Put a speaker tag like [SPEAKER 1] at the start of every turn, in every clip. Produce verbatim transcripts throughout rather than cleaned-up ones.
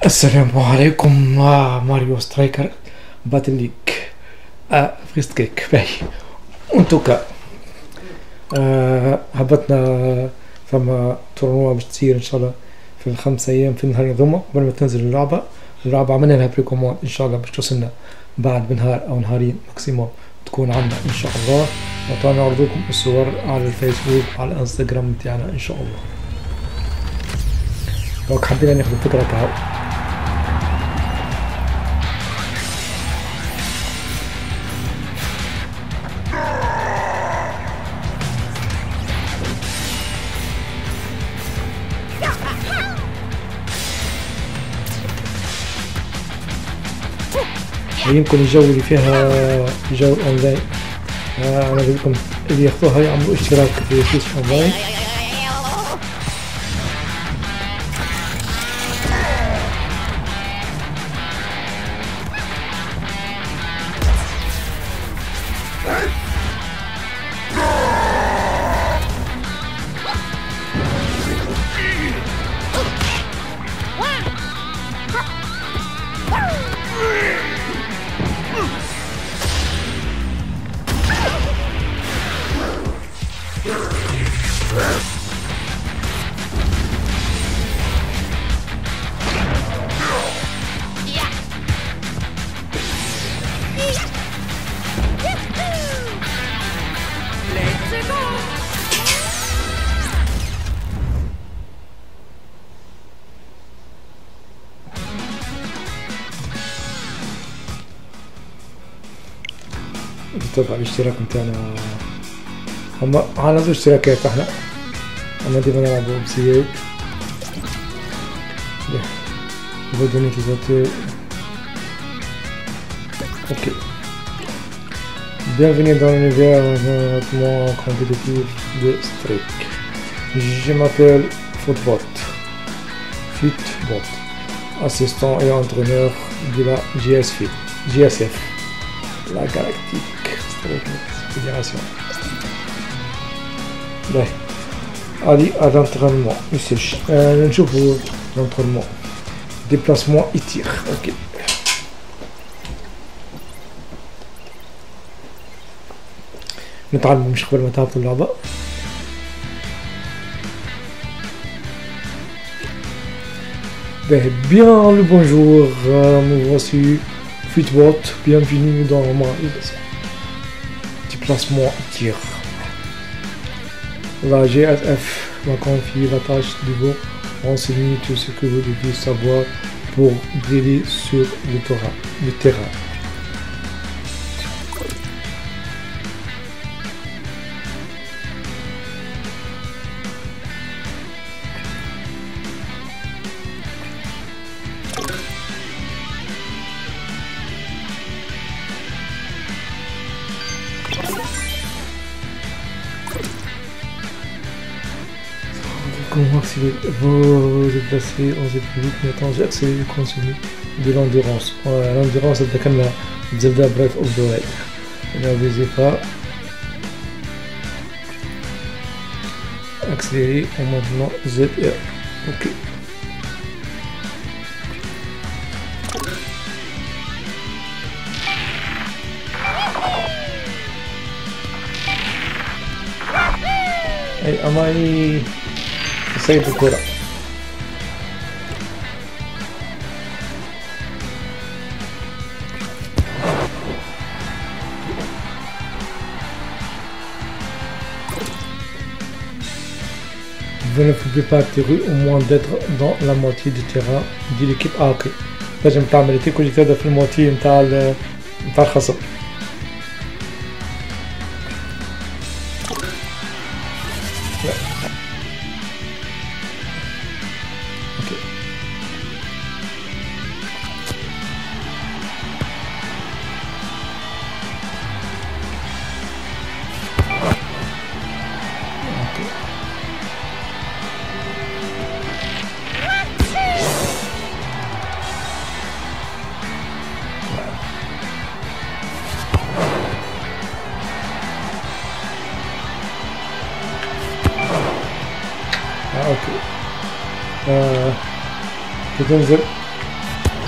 [SPEAKER 1] السلام عليكم. مع ماريو سترايكر باتل ليج آه فريست كيك باهي. انتوكا آه هبطنا ثم تورنوا باش تصير ان شاء الله في الخمس ايام في النهار هذوما قبل ما تنزل اللعبه. اللعبه عملنا لها بريكوموند ان شاء الله باش توصلنا بعد بنهار او نهارين ماكسيموم تكون عندنا ان شاء الله. وطبعا نعرض لكم الصور على الفيسبوك على الانستغرام تاعنا ان شاء الله. دونك حبينا ناخذ فكره كهو. يمكن الجو اللي فيها جو اونلاين. آه انا بقول لكم اللي ياخذوها يعملوا اشتراك في سويتش اونلاين. طبعا الاشتراك متاعنا هما على زوج اشتراكات احنا اما ديما نلعبو بزياد بدون utilisateur. Ok. Bienvenue dans l'univers hautement compétitif de Streak. Je m'appelle Footbot. Footbot. Assistant et entraîneur de la G S F. G S F. La Galactique Fédération. Là. Allez à l'entraînement. Euh, je vois l'entraînement. Déplacement et tir. Ok. نتعلم مش قبل ما تهبطوا اللعبة. Bien le bonjour, euh, me voici Footbot, bienvenue dans ma déplacement tir. La G S F m'a confié la tâche de vous renseigner tout ce que vous devez savoir pour briller sur le terrain. Le terrain. Comment accélérer vous déplacer en plus vite maintenant j'ai accéléré le contenu de l'endurance. Ouais, l'endurance c'est comme la Zelda Breath of the Wild. N'abusez pas. Accélérer en maintenant Z R. Ok. Hey, am I سيد الكرة. Vous ne pouvez pas tirer au moins d'être dans la moitié du terrain de l'équipe. Ah ok. لازم تعمل تيكو زيادة في الموتي نتاع نتاع الخصم. اوكي آه بتنزل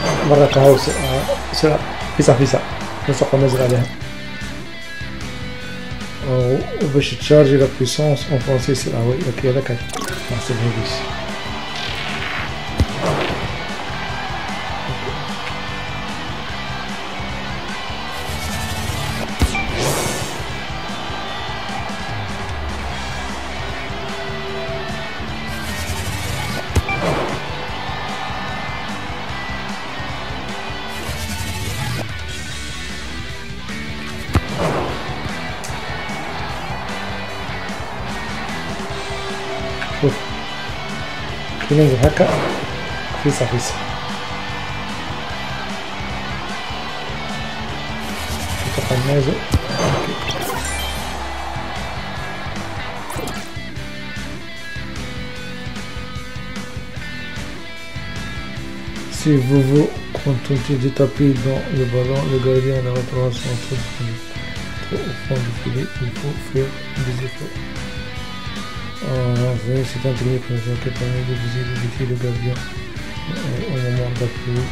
[SPEAKER 1] مرة كهو سرعة فيسع فيسع نسق ونزل عليها وباش تشارجي لا بويسونس اون فرونسي سي هوي اوكي هذاك نحسبها بيش شوف كي ننزل هكا فيسع فيسع تبقى نازل si vous vous contentez de taper dans le ballon, le gardien n'arrêtera son tour de filet. Trop au fond du filet, il faut faire des efforts. Euh, c'est un technique qui permet de viser d'éviter le gardien euh, au moment d'appuyer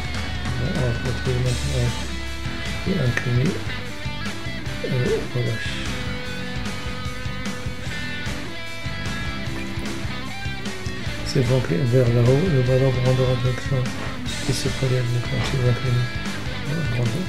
[SPEAKER 1] euh, et incliner euh, relâche. C'est ventré vers là-haut, le ballon grandeur en direction et se prélève le quand il va incliner euh, grandeur.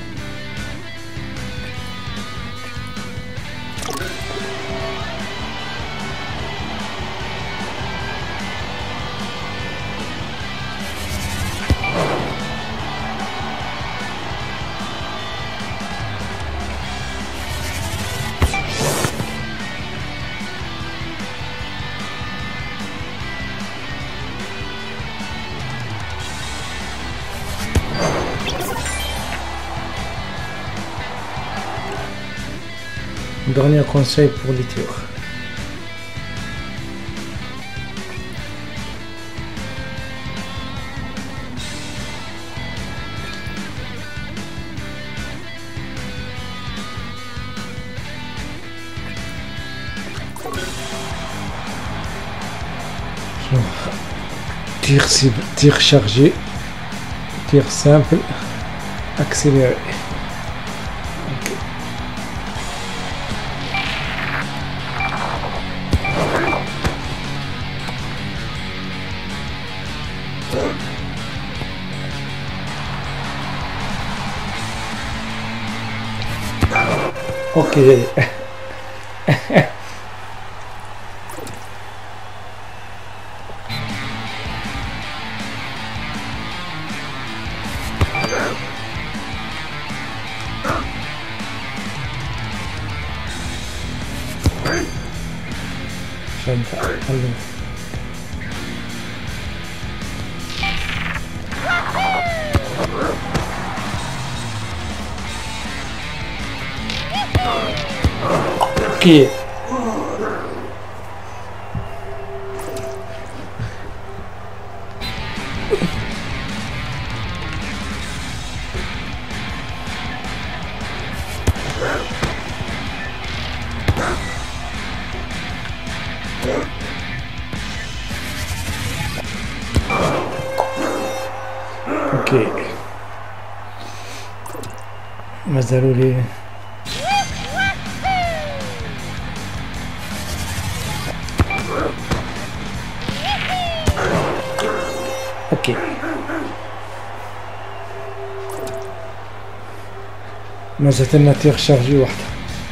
[SPEAKER 1] Dernier conseil pour les tirs. Tir cible, tir chargé, tir simple, accéléré. Ok. Ok. Ok. مازالوا لي اوكي مازالت لنا تيغ شارجي واحدة.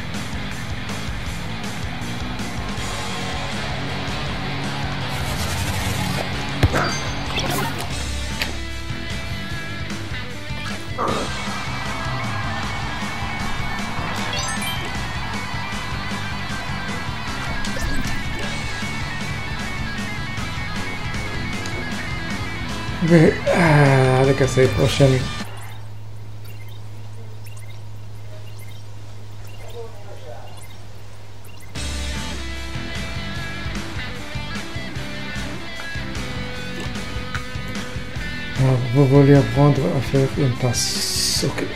[SPEAKER 1] هذاك السي بروشين vous voulez apprendre à faire une passe. Ok.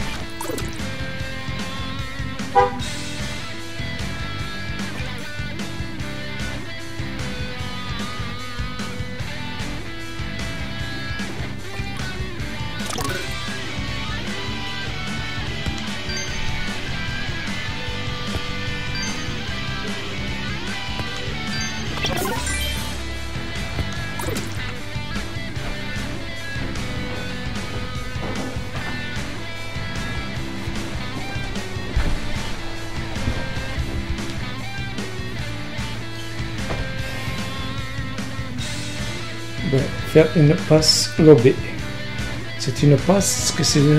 [SPEAKER 1] ben, faire une passe lobée. C'est une passe que c'est...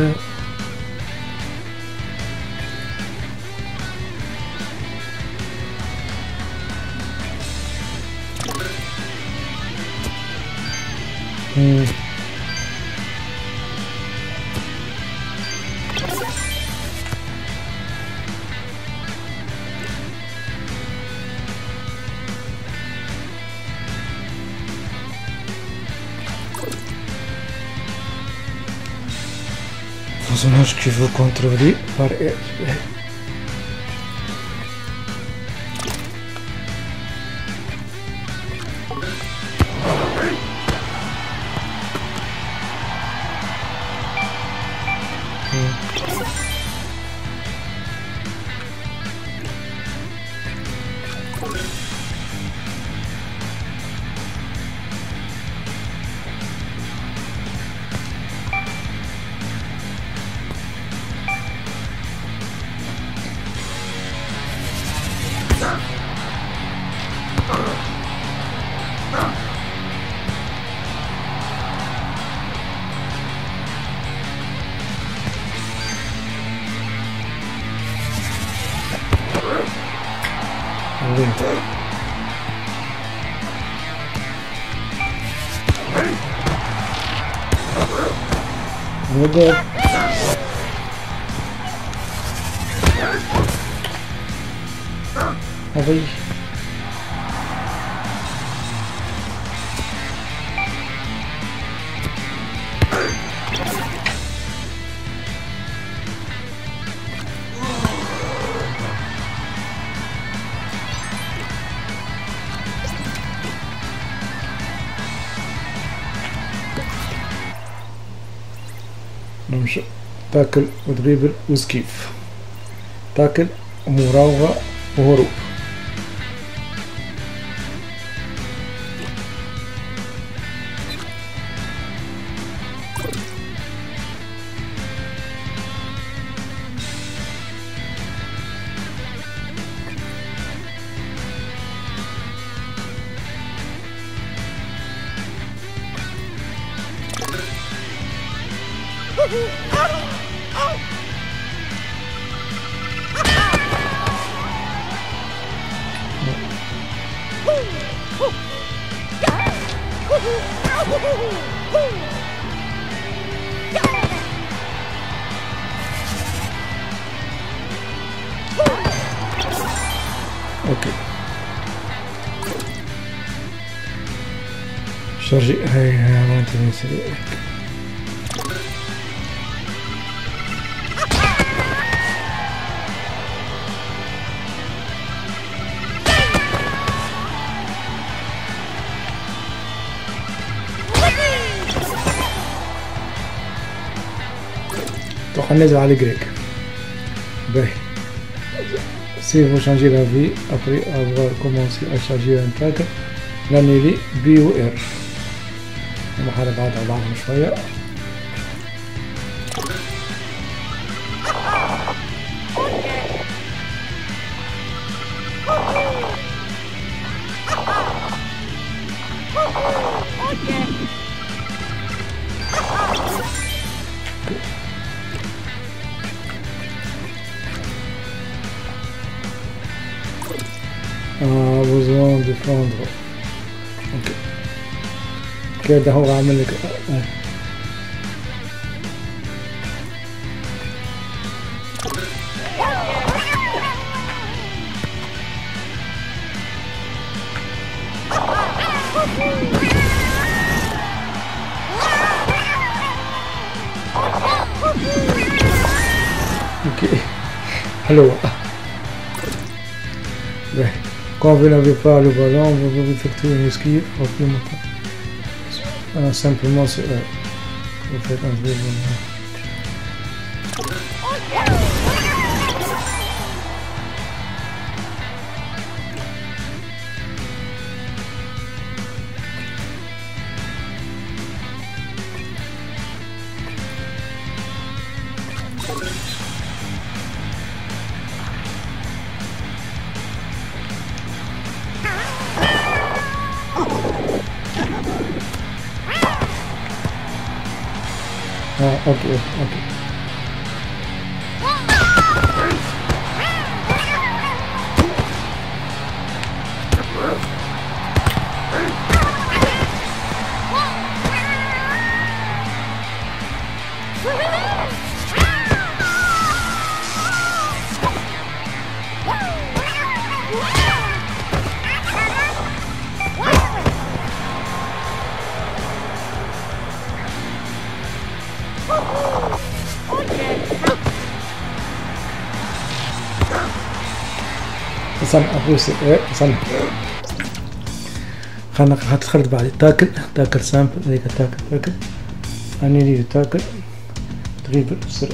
[SPEAKER 1] Hmm. Personnage que vous contrôlez par elle. Regarde. Envoyez. نمشي تاكل ودريبل وسكيف تاكل ومراوغة وهروب Ok. Charger. Hey, maintenant c'est. On les a les grecs. Ben, si vous changez la vie après avoir commencé à charger un tracker, l'année B O R. On va faire بعض بعضهم شوية. آه besoin de prendre. Ok. كده هو عامل لك آه. Ok. Alors. Ouais. Quand vous n'avez pas le ballon, vous pouvez effectuer une esquive au plus longtemps. Euh, simplement, c'est euh, vous faites un peu de... Ah, ok, ok. استنى ابوس ايه استنى خلنا هتخرج بعد تاكل تاكل سامبل هيك تاكل تاكل اني لي تاكل تغيب بسرعه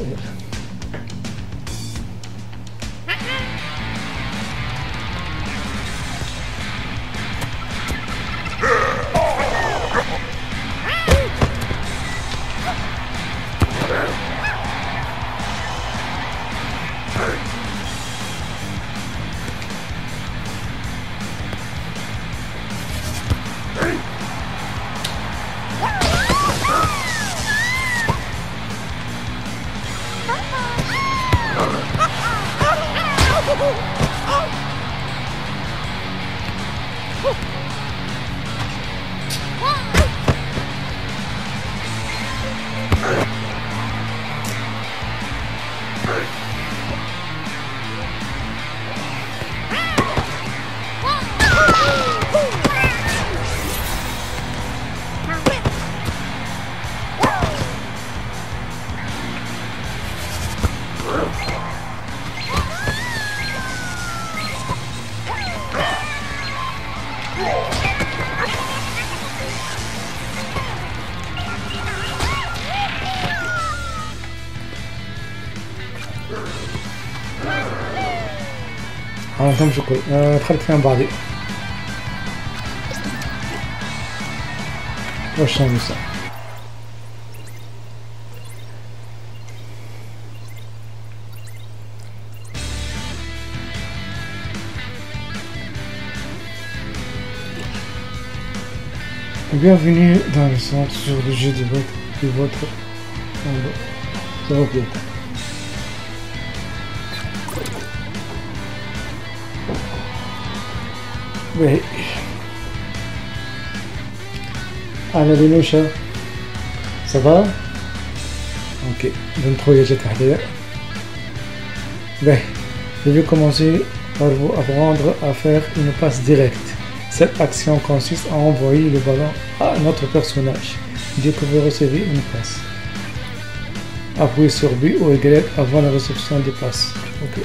[SPEAKER 1] عملتهم شكل أه دخلت فيهم بعضي وش نسا Bienvenue dans le centre sur le jeu de votre, de votre euh, Oui. أنا لينوشا ça va ok vingt-trois جات حدايا باهي je vais commencer par vous apprendre à faire une passe directe. Cette action consiste à envoyer le ballon à notre personnage dès que vous recevez une passe. Appuyez sur B ou Y avant la réception des passes. ok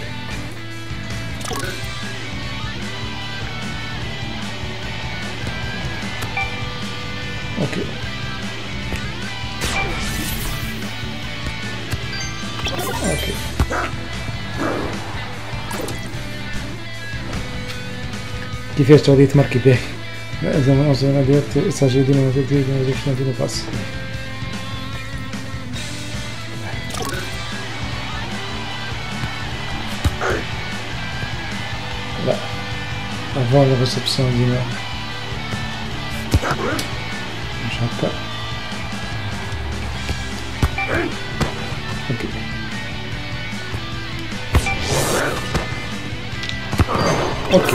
[SPEAKER 1] Ok. Ok. كيفاش تولي تماركي به زعما اصلا ديال ساجي ديما ديال ديال ديال باس لا avant la réception ديما مش هكا اوكي اوكي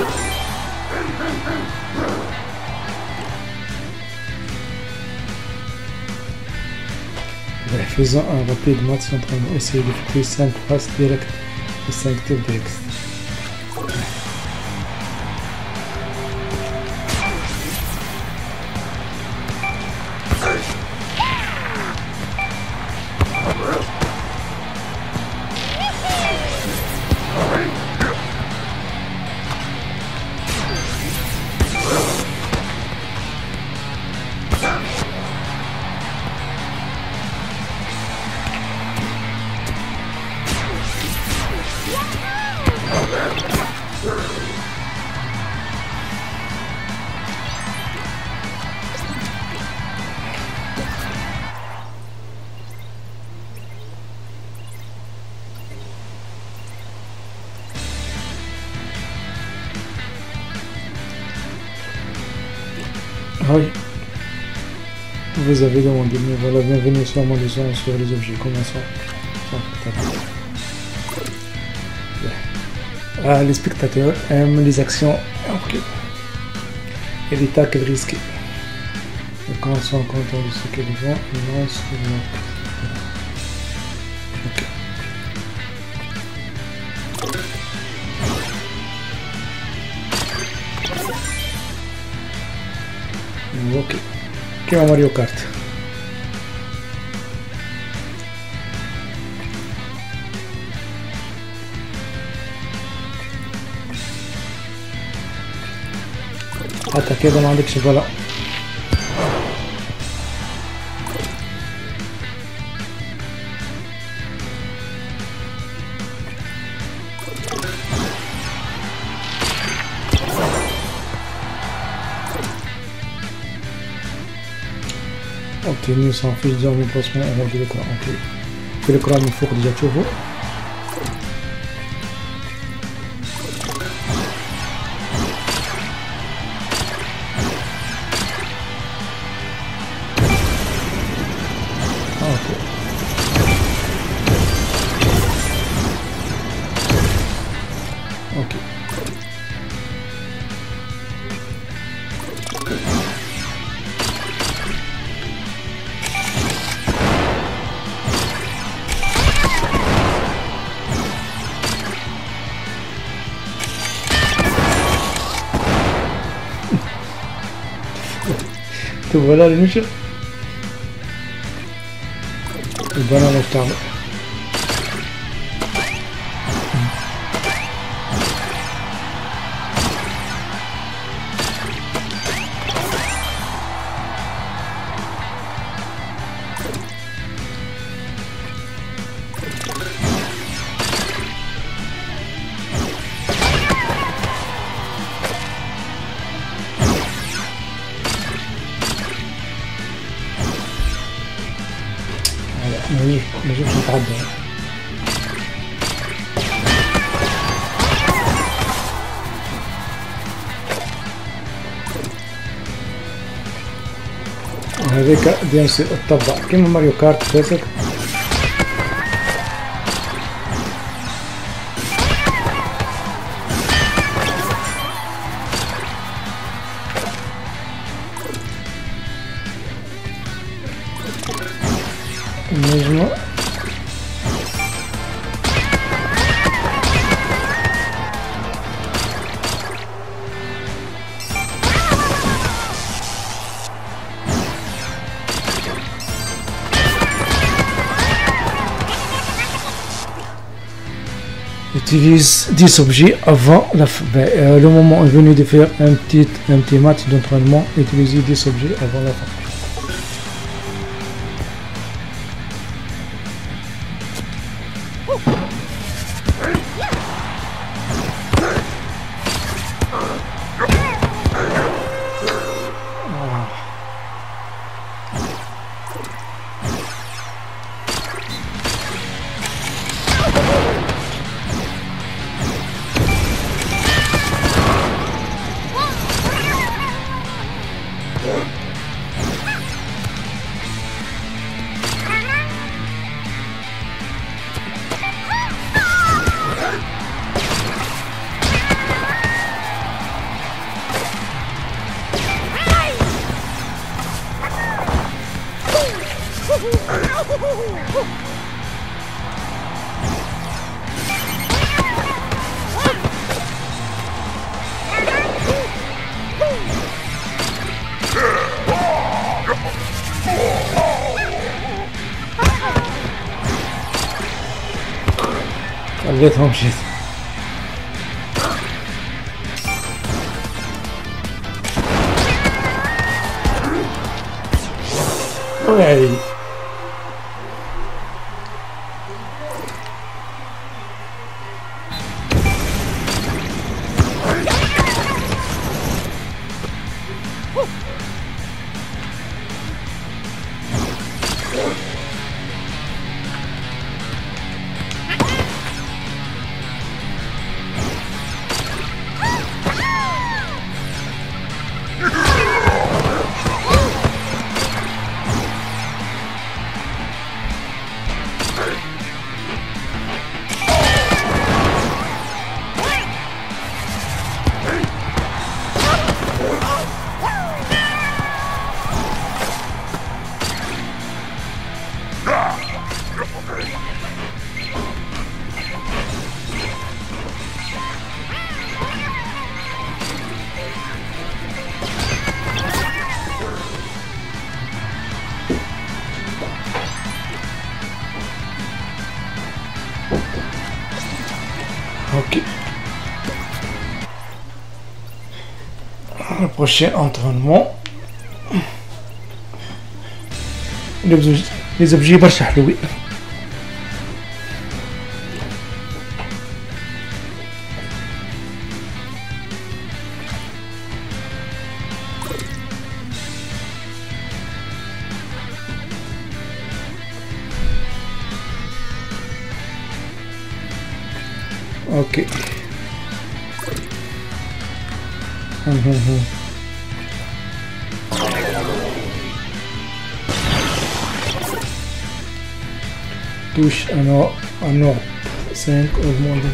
[SPEAKER 1] Faisons un rapide match entre nous. Essayez d'effectuer cinq passes directes et cinq tours directs. Vous avez demandé, mais voilà, bienvenue sur mon leçon sur les objets. Commençons. Ah, les spectateurs aiment les actions ok. Et les tacles risqués. Et quand ils sont contents de ce qu'ils font, ils lancent le bloc. Ok. Ok. Chiama Mario Kart. حتى كده ما عندكش بلا. obtenir sans fiche de remplacement et remplir l'écran. Ok. في l'écran من فوق déjà تشوفوا. Voilà le niche. Le banane est oui, mais je ne suis pas dedans. هذيك بيان سي تطبق كيما ماريو كارت فاسك. النجمة utilise dix objets avant la fin. Ben, euh, le moment est venu de faire un petit, un petit match d'entraînement. Utilisez dix objets avant la fin. خليتهم شيء. وي Ok. Le prochain entraînement. Les objets, les objets برشا حلوين. Ok. Hum, hum, hum. Touche un or, un or cinq augmente.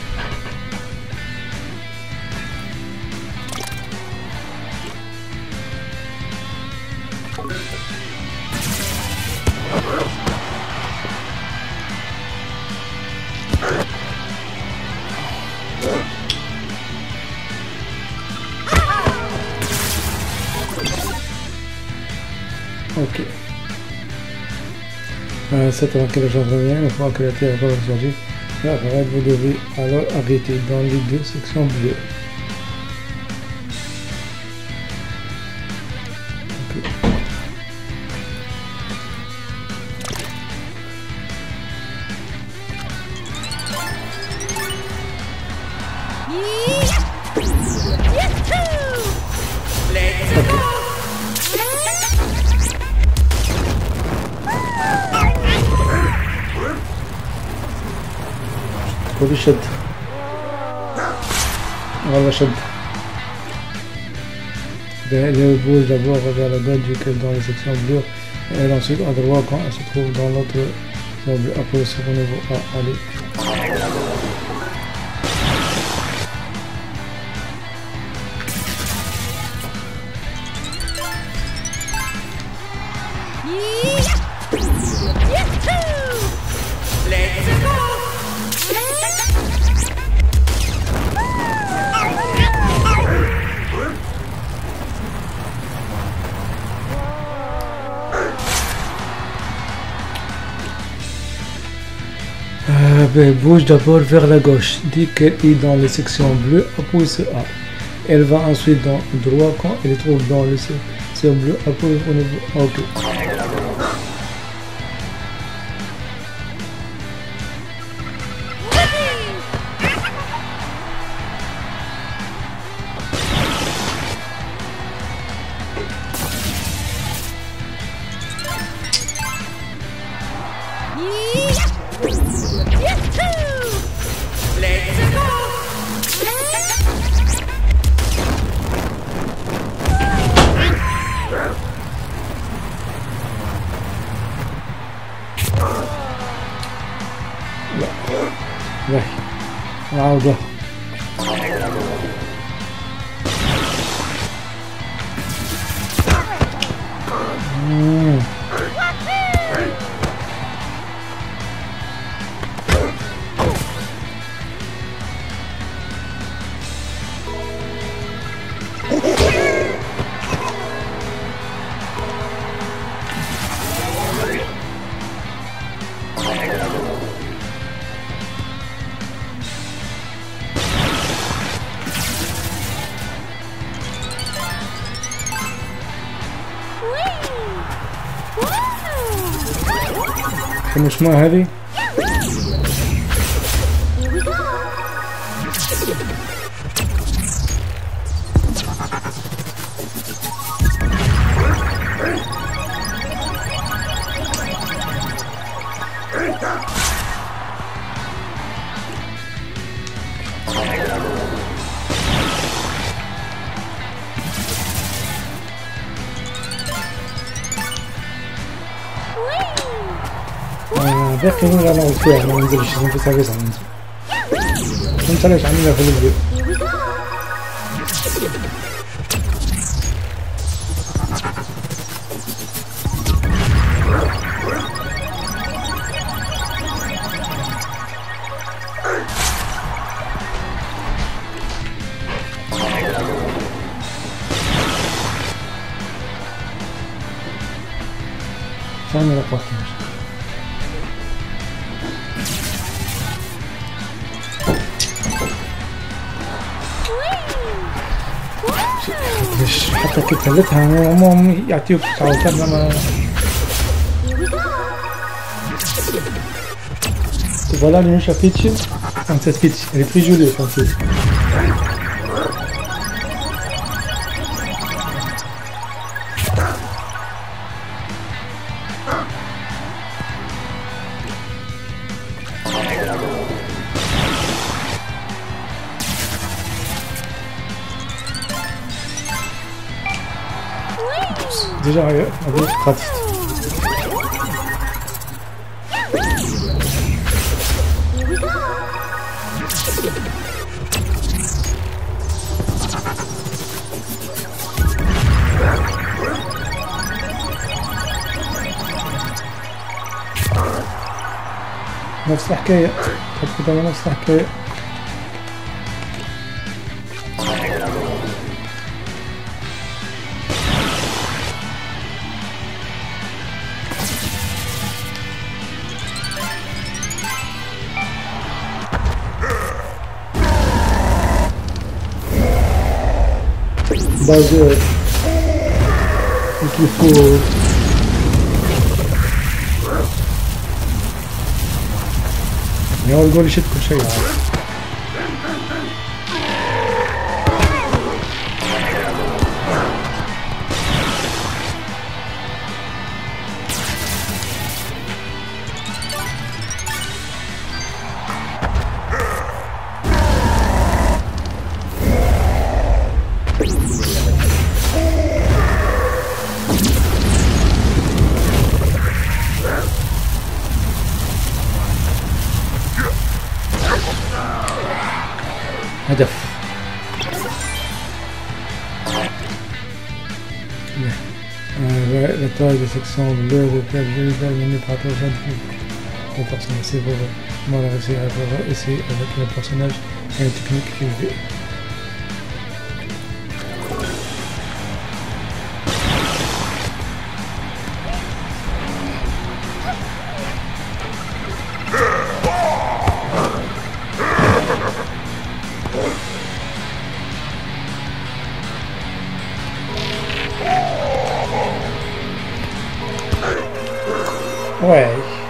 [SPEAKER 1] Ok. Euh, c'est avant que le genre revienne, une fois que la Terre va changer, la parade, vous devez alors arrêter dans les deux sections bleues. Okay. خذ شد والله شد le bouge d'abord vers la gauche du dans la section bleue et ensuite à droite quand elle se trouve dans l'autre section bleue. Après sur le niveau A, allez. Euh, bouge d'abord vers la gauche. Dès qu'elle est dans les sections bleues, appuie sur A. Elle va ensuite dans le droit quand elle trouve dans les sections bleues, appuie au niveau OK. لا عودة مش ما هذه باقي هنا انا قلت فيها ما ننزلش لازم في ساعه تسعة ننزل انت ليش عاملها في الفيديو ثاني رقم باش حتى كي تهلتها هم يعطيوك تعاود لما voilà le chapitre en cette fiche elle est très jolie en fait. Déjà, regarde, pratique. نفس الحكاية تبقى نفس الحكاية بازار الكيفور يا هو الجول يشد كل شيء عاد. هدف la taille de section bleue de telle ville terminée par trois jeunes filles. Le personnage c'est pour moi la réussir à avoir essayé avec le personnage et la technique élevée. Ouais.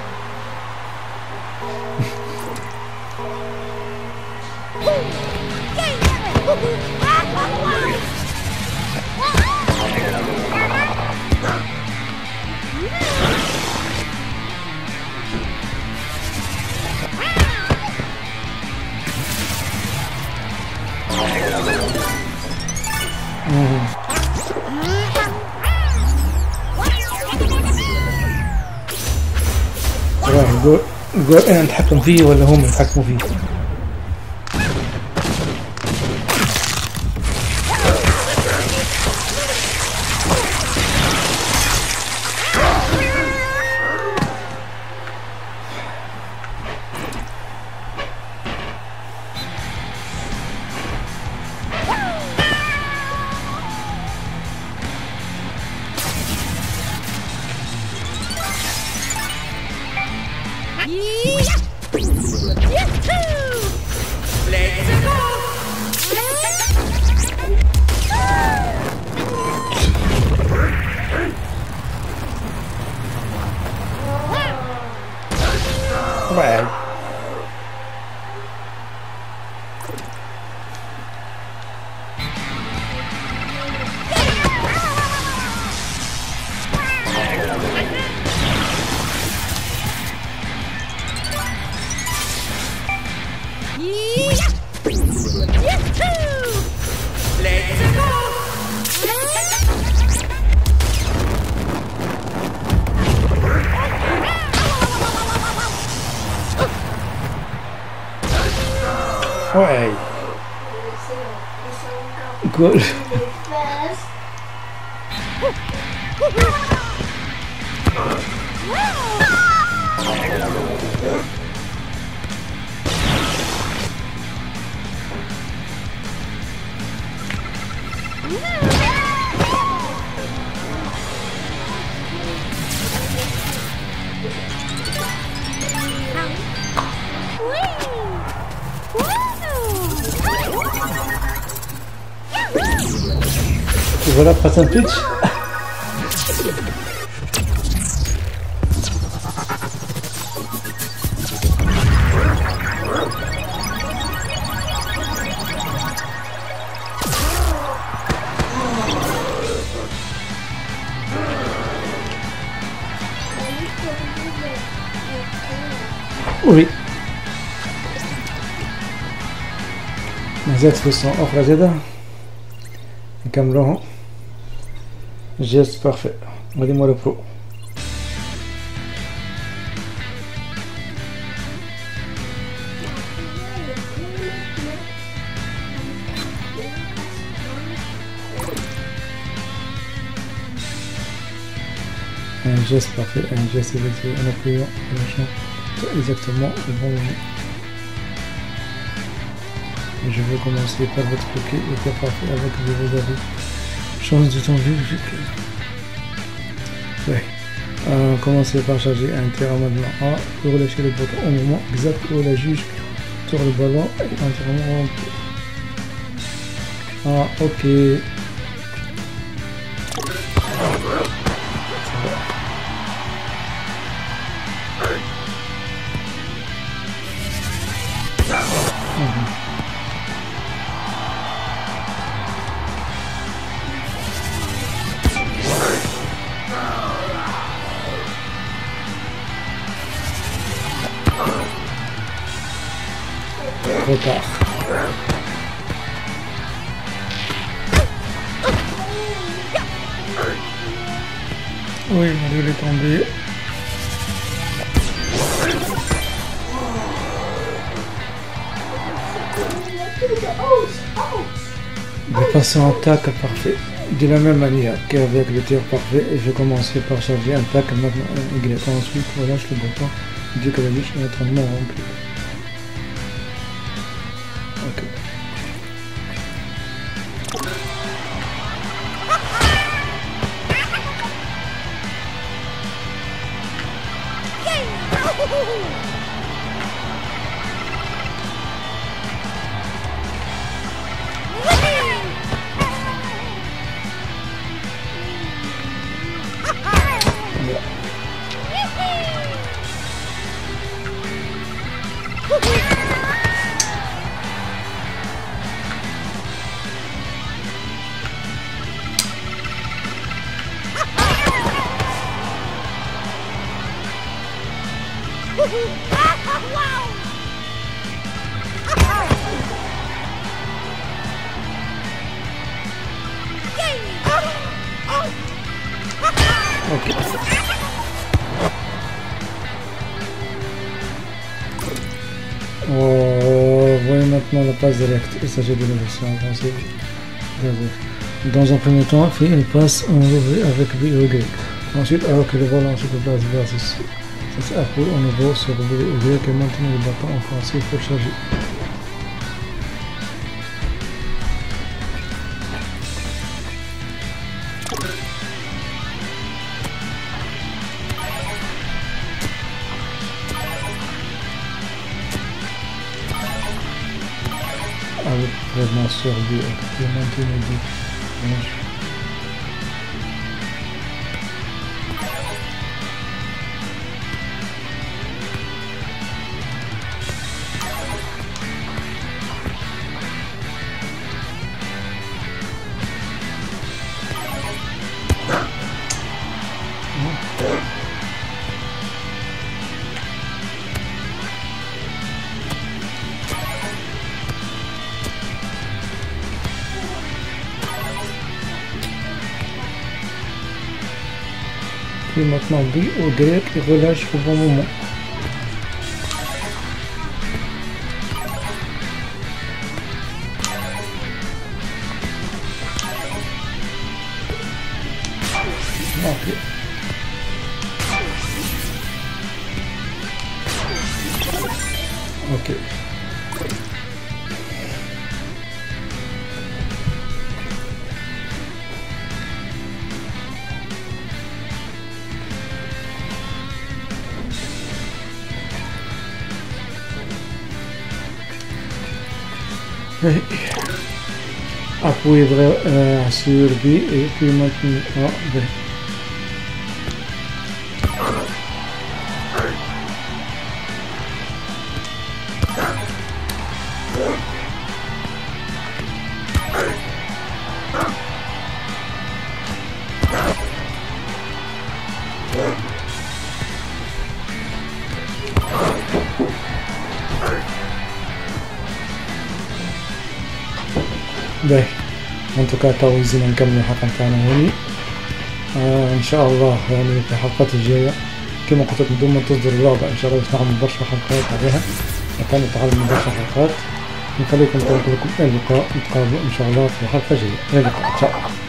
[SPEAKER 1] Mmh. الجول الجول انا نتحكم فيه ولا هم يتحكموا فيه؟ Well. Ouais. Cool. voilà, passe un pitch. Oui. مازالت فرصة أخرى زادة نكملوهم. جيست بارفي غادي مورا برو. Un geste parfait, un geste effectué en appuyant le champ exactement au bon moment. Je vais commencer par votre bloquer et faire parfait avec vos avis. Chance de temps vue. Ouais. Euh, commencez par charger un tir maintenant A pour relâcher le bouton au moment exact où la juge sur le ballon est entièrement rempli. Ah, ok. Trop tard. Oui, Mario est tombé. Je vais passer en tac parfait. De la même manière qu'avec le tir parfait, je vais commencer par charger un tac maintenant un Y. Ensuite, on relâche le bouton dès que la biche est entièrement remplie. Ok. Ok. Oh, voyez maintenant la passe directe. Il s'agit d'une version avancée. Dans un premier temps, fait une passe en relevé avec B ou Y. Ensuite, alors que le ballon se déplace vers ceci, ça s'appuie au niveau sur B ou Y et maintenant le bâton offensif pour charger. Avec vraiment sur B, et maintenant B. Et maintenant B ou Y et relâche au bon moment. Ok. Ok. appuyer euh, sur B et puis maintenant A, B. باهي ان توكا تو زينا نكملوا الحلقه نتاعنا هوني. آه ان شاء الله يعني في الحلقات الجايه كما قلت لكم دوما تصدر اللعبه ان شاء الله باش نعمل برشا حلقات عليها، نكمل نتعلم برشا حلقات. نخليكم نقول لكم الى اللقاء، نتقابلوا ان شاء الله في حلقه جايه. الى اللقاء ان شاء الله.